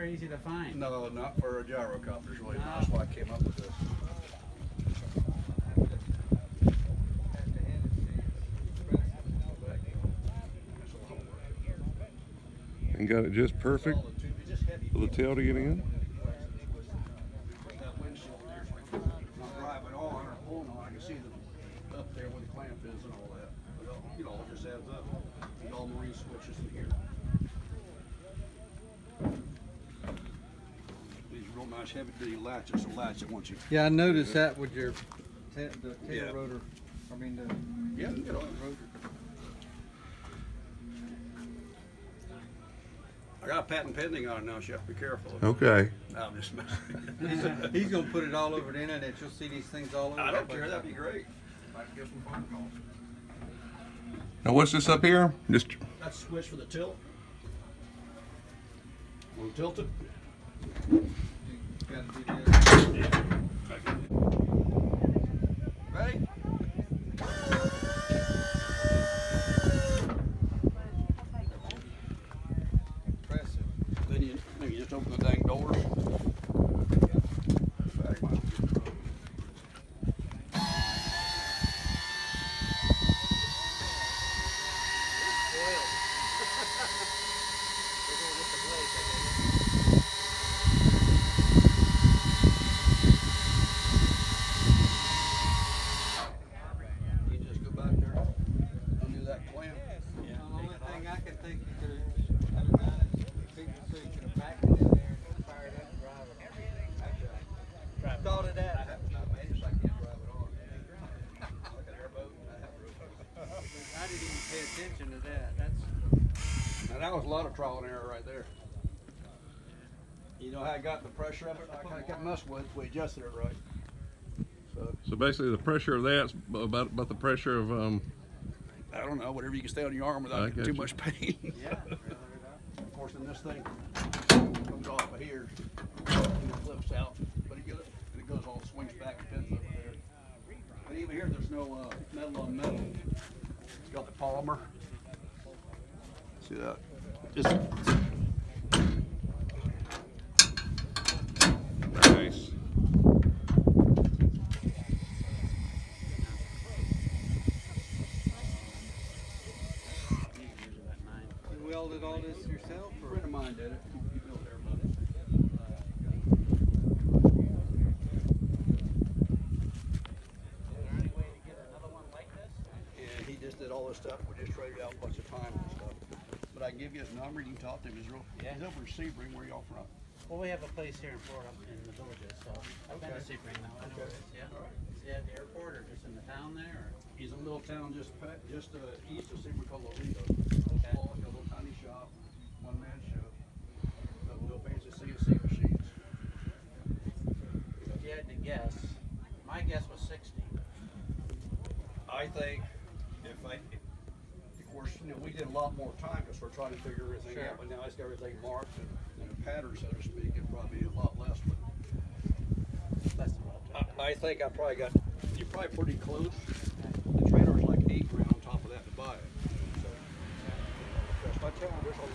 very easy to find. No, not for a gyrocopter. Really, no. That's why I came up with this. And got it just perfect for the tail to get in. Up there where the clamp is and all that. But, you know, it just adds up. There's all marine switches in here. These real nice heavy duty latches, so latch it once you. Yeah, I noticed that with your the tail rotor. I mean the get on the rotor. I got a patent pending on it now, so you have to be careful. Okay. I'm just messing. He's gonna put it all over the internet. You'll see these things all over. I don't care. That'd be great. Might get some phone calls. Now what's this up here? Just that's a switch for the tilt. We'll tilt it. Ready? Press it. Then you just open the dang doors. That was a lot of trial and error right there. You know how I got the pressure of it? I kept messing with it. We adjusted it right. So basically the pressure of that's about the pressure of I don't know, whatever you can stay on your arm without getting too much pain. Yeah. Of course, then this thing comes off of here and it flips out, but it goes all swings back and pins over there. But even here, there's no metal on metal. It's got the polymer. See that? Just nice. You welded all this yourself, or? A friend of mine did it. He built everybody. Is there any way to get another one like this? Yeah, he just did all this stuff. We just traded out a bunch of time and stuff. But I can give you his number. You can talk to him. He's over in Sebring. Where y'all from? Well, we have a place here in Florida in the Villages, so I've been to Sebring now. I know where it is. Yeah. All right. Is he at the airport or just in the town there? Or? He's a little town just east of Sebring called Lolita. Okay. Small, like a little tiny shop, one-man show. Got little fancy CNC machines. If you had to guess, my guess was 60. I think of course, you know, we did a lot more time because we're trying to figure everything out, but now it's got everything marked and a pattern, so to speak, and probably a lot less. But I think I probably got, you're probably pretty close. The trailer was like $8 grand on top of that to buy it. So, my challenge, there's a